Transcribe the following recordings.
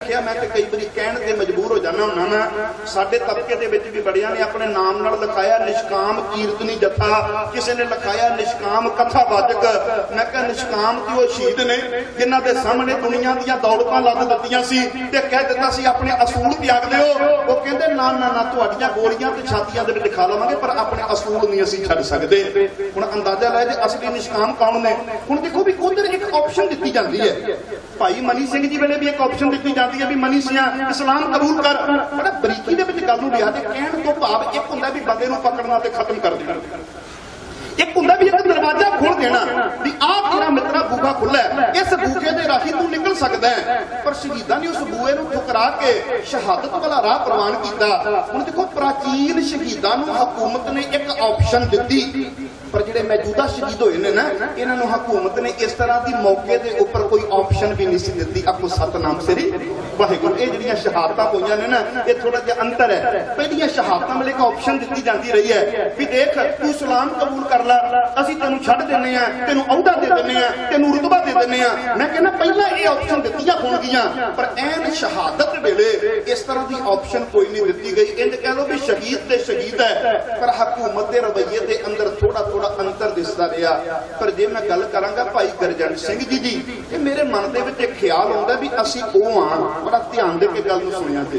वेखिया मैं कई बारी कहण ते मजबूर हो जाना हुन्ना मैं, साडे तबके दे विच भी बड़ियां ने अपने नाम नाल लिखाया निष्काम कीर्तनी जथा, किसी ने लिखाया निष्काम कथा वाचक। मैं कहा निष्काम ते वो शहीद ने जिन्हां दे सामने दुनिया दीयां दौलतां लद दित्तियां सी ते कह दित्ता सी अपने असूल त्याग दिओ। वो कहंदे ना ना ना तुहाडीआं गोलियां ते छातियां दे विच खा लवांगे पर अपने असूल नहीं असीं छड्ड सकदे। हुण अंदाजा लाए जे असली निष्काम कौन ने। हुण देखो भी उधर एक ऑप्शन दित्ती जाती है, भाई मनी सिंह जी वेले भी एक ऑप्शन दित्ती जाती है भी मनी सिंह इस्लाम कबूल कर। बड़ा बरीकी दे विच गल नूं लिया ते कहण तो भाव एक हुंदा भी बंदे नूं पकड़ना ते खत्म कर देना, एक हुंदा भी एक दरवाजा खोल देना भी आ तेरा मित्रा बूहा खुला है, इस बूहे दे राही तू निकल सकदा है। पर शहीदां ने उस बूहे नूं ठुकरा के शहादत वाला राह प्रवान कीता। हुण देखो प्राचीन शहीदां नूं हुकूमत ने एक ऑप्शन दित्ती, पर जिहड़े मौजूदा शहीद होए ने ना इन्हां नूं हुकूमत ने इस तरह दी मौके दे उपर कोई ऑप्शन भी नहीं सी दित्ती। आखो सतनाम श्री वाहिगुरू। ये जिहड़ियां शहादतां होईयां ने ना ये थोड़ा जिहा अंतर है। पहलियां शहादतां वेले एक ऑप्शन दित्ती जाती रही है भी देख तू इस्लाम कबूल कर ला, असीं तैनूं छड्ड दिंदे आ, तैनूं अहुदा दे दिंदे आ, तैनूं रुतबा दे दिंदे आ। मैं कहना पहला ये ऑप्शन दित्तियां होणगीਆਂ, पर ऐन शहादत वेले इस तरह की ऑप्शन कोई नहीं दित्ती गई। इंज कह लो भी शहीद ते शहीद है, पर हुकूमत के रवैये के अंदर थोड़ा थोड़ा अंतर दिसदा रहा। पर जे मैं गल करांगा भाई गुरजंट सिंह जी दी, ये मेरे मन दे विच एक ख्याल आउंदा भी असीं ओह हां, बड़ा ध्यान दे के गल नूं सुणिया जे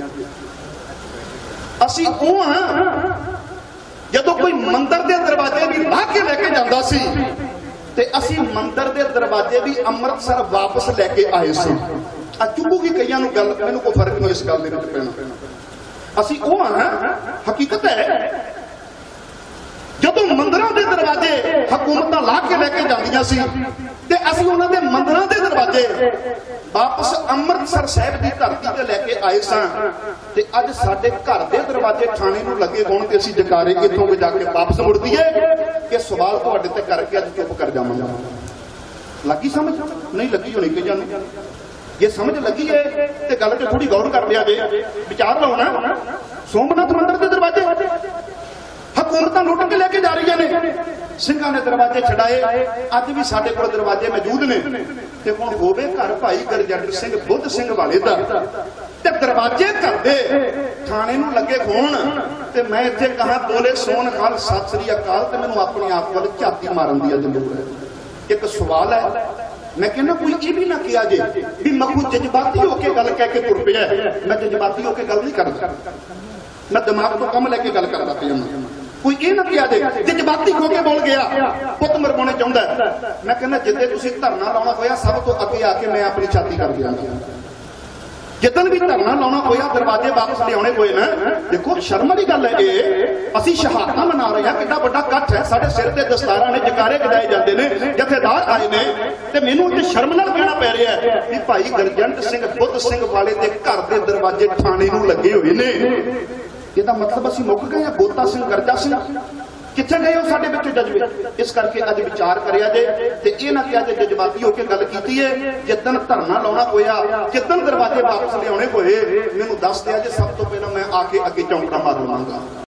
असीं ओह हां जदों कोई मंदिर दे दरवाजे भी ला के लैके जांदा सी ते असीं मंदिर दे दरवाजे भी अमृतसर वापस लैके आए सी। आ चुभूगी कईयां नूं गल, मैनूं कोई फर्क नहीं इस गल दे विच पैना। असीं ओह हां, हकीकत है जदों मंदिरां दे दरवाजे हुकूमतां ला के लैके जांदियां सी ते असीं उन्हां दे मंदिरां दे दरवाजे वापस अमृतसर साहिब की धरती ते लैके आए सां ते अज साडे घर दे दरवाजे थाणे नूं लगे होण ते असीं जकारे इत्थों के जाके वापस मुड़ दईए। ये सवाल तुहाडे ते करके अज चुप कर जावांगा। लगी समझ? नहीं लगी होनी कईयां नूं। जे समझ लगी है ते गल ते थोड़ी गौर कर लिया जे, विचार लाओ ना। सोमनाथ मंदिर के दरवाजे हुकूमतां लुट के लेके जा रही ने, सिंघां ने दरवाजे छड़ाए, अज भी साडे कोल दरवाजे मौजूद ने। ते हुण होवे घर भाई गुरजंट सिंह बुद्ध सिंह वाले दा ते दरवाजे घर दे थाणे नूं लगे होण ते मैं इत्थे कहां बोले सोन खाल सत श्री अकाल ते मैनूं अपने आप वाल झाती मारन दी जरूरत है। एक सवाल है, मैं कहना कोई ये भी ना किया जे भी मखू जज्बाती होके गल कह के तुर पिया। मैं जज्बाती होके गल नहीं करदा, मैं दिमाग तो कम लैके गल करदा पिया। कोई ये ना किया जे जज्बाती होके बोल गया पुत मरवाने चाहुंदा। मैं कहना जिद्दे तुसीं धरना लाउणा होया सब तो अगे आके मैं अपनी छाती कर दियां। जिदन भी धरना लाउणा होया दरवाजे वापस लियाने होए ना, देखो शर्म वाली गल है ये। असीं शहादतां मना रहे हैं, किड्डा वड्डा इकट्ठ है, साडे सिर ते दस्तारां ने, जकारे गजाए जांदे ने, जथेदार आए ने ते मैनूं ते शर्म नाल कहना पै रिहा है कि भाई गुरजंट सिंह बुद्ध सिंह वाले दे घर दे दरवाजे थाणे नूं लगे होए ने। ਇਹਦਾ मतलब ਅਸੀਂ मुक गए गोता सिंह करजा सिंह कित्थे गए हो साडे विचों जज्बे। इस करके अज विचार करिया जे ते ये ना किया जे जज्बाती होके गल कीती है। जिद्दन धरना लाउणा होया, जिद्दन दरवाजे वापस लियाउने होए, मैनूं दस दिया जे सब तो पहला मैं आके अगे चौंकड़ा मार लवांगा।